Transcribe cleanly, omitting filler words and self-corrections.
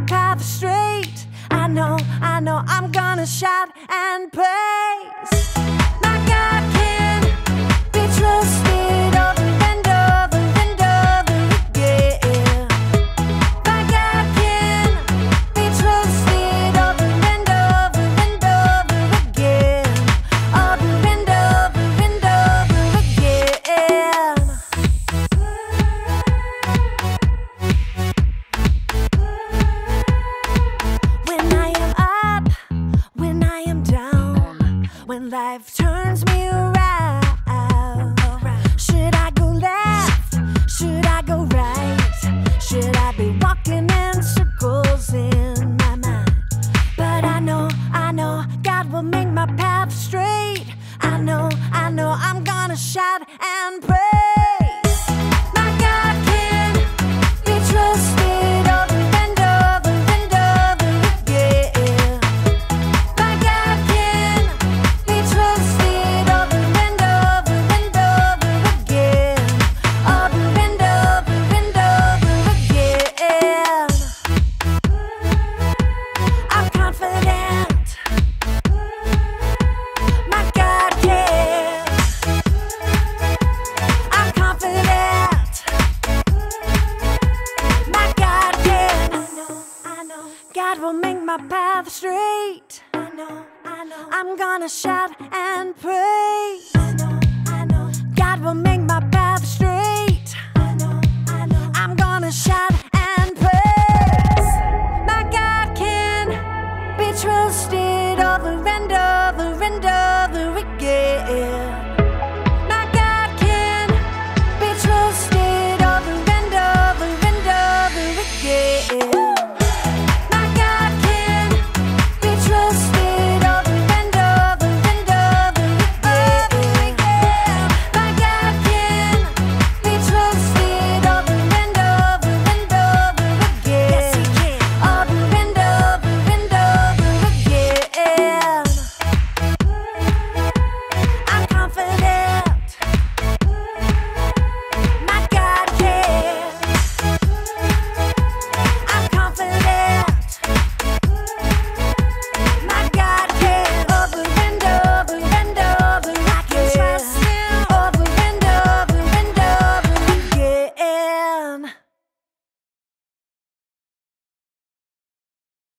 path straight. I know I'm gonna shout and praise. My God can be trusted over and over and over again. My God can be trusted over and over and over again. Over and over and over again. When I am up, when I am down, when life turns me around, should I go left? Should I go right? Should I be walking in circles in my mind? But I know God will make my path straight. I know I'm gonna shout and praise. My God can be trusted over and over and over again. My God can be trusted over and over and over again. Over and over and over again. I'm confident. My God can. I'm confident. My God can. I know. God will make my path straight. I know. I'm gonna shout and praise. I know. God will make my path straight. I know. I'm gonna shout and praise. My God can be trusted.